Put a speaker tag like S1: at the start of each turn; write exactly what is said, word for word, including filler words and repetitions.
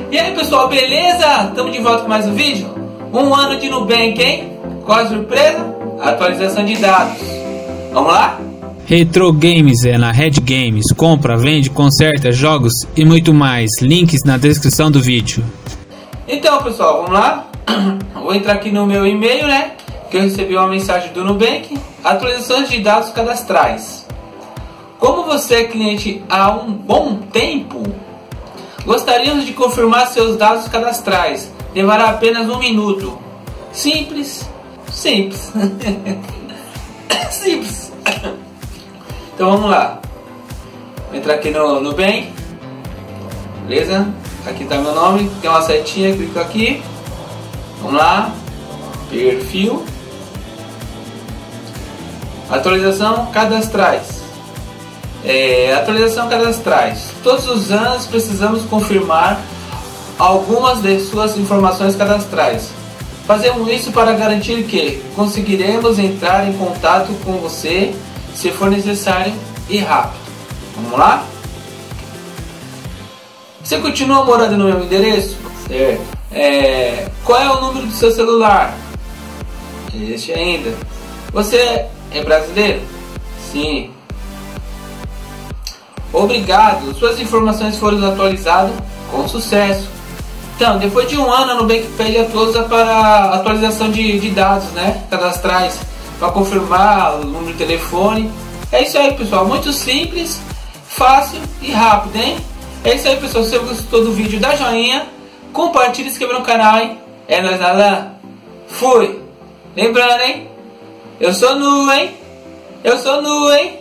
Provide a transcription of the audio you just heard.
S1: E aí pessoal, beleza? Estamos de volta com mais um vídeo. Um ano de Nubank, hein? Qual a surpresa? Atualização de dados. Vamos lá?
S2: Retro Games é na Red Games. Compra, vende, conserta, jogos e muito mais. Links na descrição do vídeo.
S1: Então pessoal, vamos lá. Vou entrar aqui no meu e-mail, né? Que eu recebi uma mensagem do Nubank. Atualizações de dados cadastrais. Como você é cliente há um bom tempo, gostaríamos de confirmar seus dados cadastrais. Levará apenas um minuto. Simples. Simples. Simples. Então vamos lá. Vou entrar aqui no Nubank. Beleza? Aqui está meu nome. Tem uma setinha. Clico aqui. Vamos lá. Perfil. Atualização cadastrais. É, atualização cadastrais. Todos os anos precisamos confirmar algumas de suas informações cadastrais. Fazemos isso para garantir que conseguiremos entrar em contato com você se for necessário e rápido. Vamos lá? Você continua morando no meu endereço? Certo. É, qual é o número do seu celular? Este ainda. Você é brasileiro? Sim. Obrigado, suas informações foram atualizadas com sucesso. Então, depois de um ano, a Nubank pede a todos para atualização de, de dados, né, cadastrais, para confirmar o número de telefone. É isso aí, pessoal, muito simples, fácil e rápido, hein? É isso aí, pessoal, se você gostou do vídeo, dá joinha, compartilha e se inscreva no canal, hein? É nóis, nada. Fui! Lembrando, hein? Eu sou nu, hein? Eu sou nu, hein?